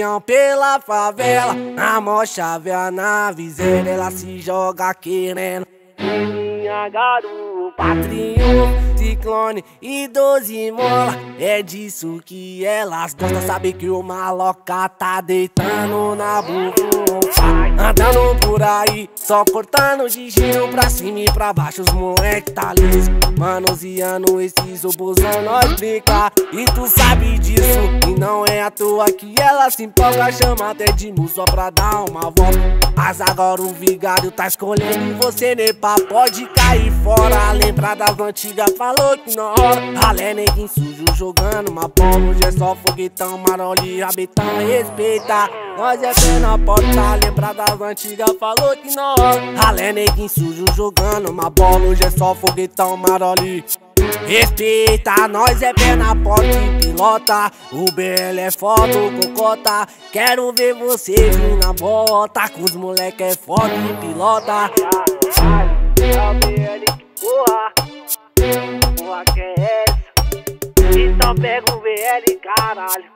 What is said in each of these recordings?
peão pela favela, na mó chave a navezeira, ela se joga querendo. Minha garupa, triunfo, ciclone e 12 mola, é disso que elas gostam. Sabe que o maloca tá deitando na bufunfa, andando por aí, só cortando de giro pra cima e pra baixo. Os moleque tá liso, manuseando esses obusão, nós brinca. E tu sabe disso, e não é à toa que ela se empolga, chama até de mu só pra dar uma volta. Mas agora o vigário tá escolhendo e você nepa pode cair fora. Lembrar das antigas, falou que não rola. Ralé, neguinho sujo jogando uma bola. Hoje é só foguetão, maroli, rabetão, respeita. Nós é pé na porta, lembrar das antigas, falou que não rola. Ralé, neguinho sujo jogando uma bola. Hoje é só foguetão, maroli, respeita. Nós é pé na porta e pilota. O BL é foda, o cocota. Quero ver você vir na bota. Com os moleque é foda e pilota. É o BL que porra. Porra que é essa? Então pega o BL, caralho.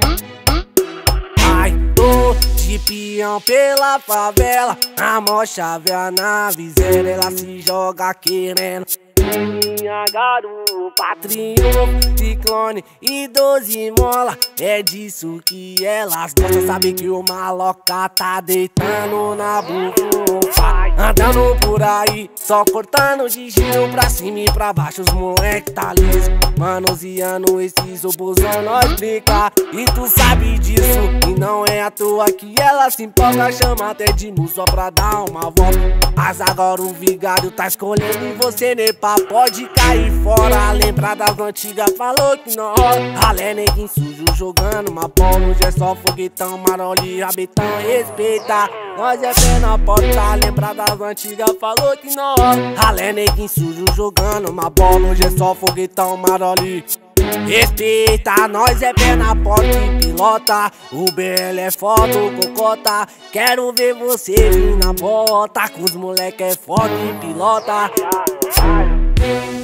Ai, tô de peão pela favela, na mó chave a navezeira, ela se joga querendo. Minha garupa, triunfo, ciclone e 12 mola, é disso que elas gostam. Sabe que o maloca tá deitando na bufunfa, andando por aí, só cortando de giro pra cima e pra baixo. Os moleque tá liso, manuseando esses obusão, nós brinca. E tu sabe disso, e não é à toa que ela se empolga, chama até de mu só pra dar uma volta. Mas agora o vigário tá escolhendo e você nepa pode cair fora. Lembrar das antigas, falou que não rola. Ralé, neguinho sujo jogando uma bola. Hoje é só foguetão, maroli, rabetão, respeita. Nós é pé na porta, lembrar das antigas, falou que não rola. Ralé, neguinho sujo jogando uma bola. Hoje é só foguetão, maroli, respeita. Nós é pé na porta e pilota. O BL é foda, o cocota. Quero ver você vir na bota. Com os moleque é foda e pilota.